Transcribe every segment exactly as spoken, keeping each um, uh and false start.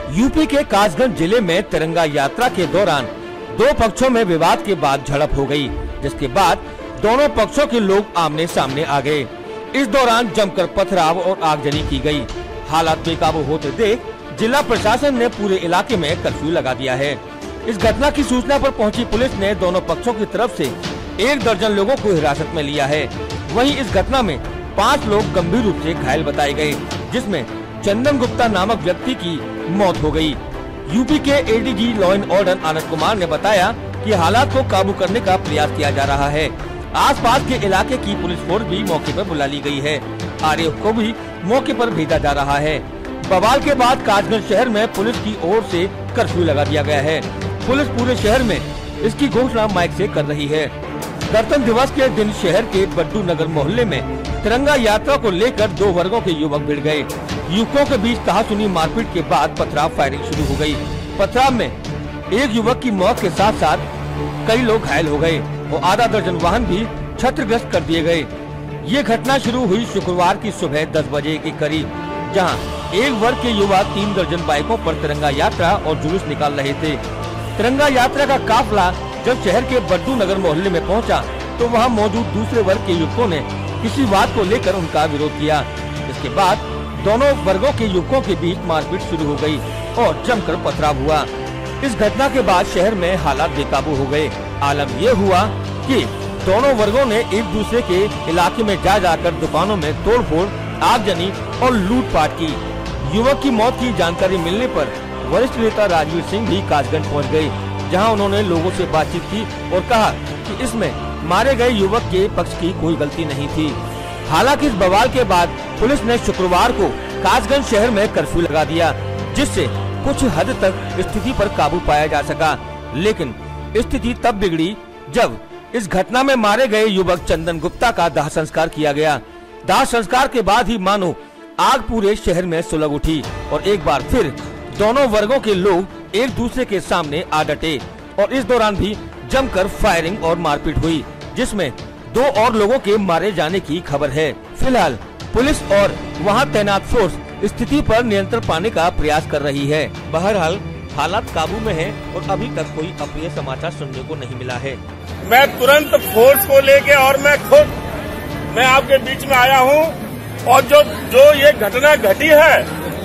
UP के कासगंज जिले में तिरंगा यात्रा के दौरान दो पक्षों में विवाद के बाद झड़प हो गई, जिसके बाद दोनों पक्षों के लोग आमने सामने आ गए। इस दौरान जमकर पथराव और आगजनी की गई। हालात बेकाबू होते देख जिला प्रशासन ने पूरे इलाके में कर्फ्यू लगा दिया है। इस घटना की सूचना पर पहुंची पुलिस ने दोनों पक्षों की तरफ से एक दर्जन लोगों को हिरासत में लिया है। वहीं इस घटना में पाँच लोग गंभीर रूप से घायल बताए गए, जिसमें चंदन गुप्ता नामक व्यक्ति की मौत हो गई। यूपी के ADG law and order Anand Kumar ने बताया कि हालात को काबू करने का प्रयास किया जा रहा है। आसपास के इलाके की पुलिस फोर्स भी मौके पर बुला ली गई है। आरएएफ को भी मौके पर भेजा जा रहा है। बवाल के बाद कासगंज शहर में पुलिस की ओर से कर्फ्यू लगा दिया गया है। पुलिस पूरे शहर में इसकी घोषणा माइक से कर रही है। गणतंत्र दिवस के दिन शहर के बड्डू नगर मोहल्ले में तिरंगा यात्रा को लेकर दो वर्गों के युवक भिड़ गए। युवकों के बीच तहासुनी मारपीट के बाद पथराव फायरिंग शुरू हो गई। पथराव में एक युवक की मौत के साथ साथ कई लोग घायल हो गए और आधा दर्जन वाहन भी क्षतिग्रस्त कर दिए गए। ये घटना शुरू हुई शुक्रवार की सुबह दस बजे के करीब, जहां एक वर्ग के युवा तीन दर्जन बाइकों पर तिरंगा यात्रा और जुलूस निकाल रहे थे। तिरंगा यात्रा का काफिला जब शहर के बड्डू नगर मोहल्ले में पहुंचा, तो वहां मौजूद दूसरे वर्ग के युवकों ने किसी बात को लेकर उनका विरोध किया। इसके बाद दोनों वर्गों के युवकों के बीच मारपीट शुरू हो गई और जमकर पथराव हुआ। इस घटना के बाद शहर में हालात बेकाबू हो गए। आलम यह हुआ कि दोनों वर्गों ने एक दूसरे के इलाके में जा जाकर दुकानों में तोड़फोड़, आगजनी और लूटपाट की। युवक की मौत की जानकारी मिलने पर वरिष्ठ नेता राजवीर सिंह भी कासगंज पहुंच गए, जहां उन्होंने लोगों से बातचीत की और कहा कि इसमें मारे गए युवक के पक्ष की कोई गलती नहीं थी। हालांकि इस बवाल के बाद पुलिस ने शुक्रवार को कासगंज शहर में कर्फ्यू लगा दिया, जिससे कुछ हद तक स्थिति पर काबू पाया जा सका। लेकिन स्थिति तब बिगड़ी जब इस घटना में मारे गए युवक चंदन गुप्ता का दाह संस्कार किया गया। दाह संस्कार के बाद ही मानो आग पूरे शहर में सुलग उठी और एक बार फिर दोनों वर्गों के लोग एक दूसरे के सामने आ डटे और इस दौरान भी जमकर फायरिंग और मारपीट हुई, जिसमें दो और लोगों के मारे जाने की खबर है। फिलहाल पुलिस और वहां तैनात फोर्स स्थिति पर नियंत्रण पाने का प्रयास कर रही है। बहरहाल हालात काबू में है और अभी तक कोई अप्रिय समाचार सुनने को नहीं मिला है। मैं तुरंत फोर्स को लेके और मैं खुद मैं आपके बीच में आया हूं और जो जो ये घटना घटी है,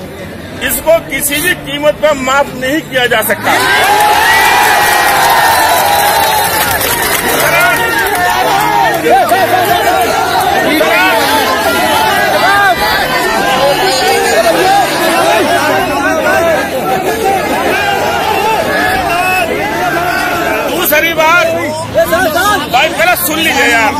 इसको किसी भी कीमत पर माफ नहीं किया जा सकता। दूसरी बात, भाई पहले सुन लीजिए यार,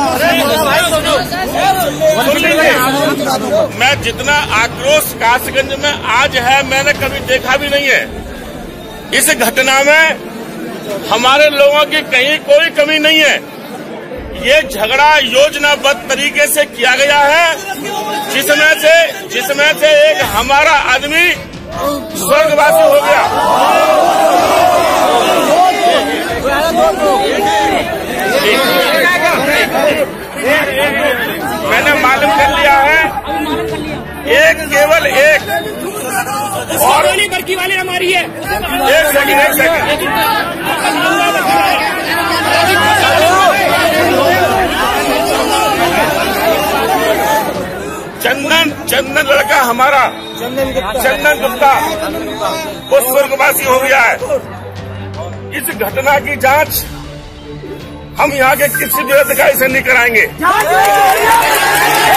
सुन लीजिए। मैं जितना आक्रोश कासगंज में आज है, मैंने कभी देखा भी नहीं है। इस घटना में हमारे लोगों की कहीं कोई कमी नहीं है। ये झगड़ा योजनाबद्ध तरीके से किया गया है, जिसमें से जिसमें से एक हमारा आदमी स्वर्गवासी हो गया। मैंने मालूम कर लिया है, एक केवल एक और बड़की वाले हमारी है। एक सेकंड एक सेकंड चंदन चंदन लड़का हमारा चंदन गुप्ता वो स्वर्गवासी हो गया है। इस घटना की जांच हम यहाँ के किसी भी अधिकारी से नहीं कराएंगे।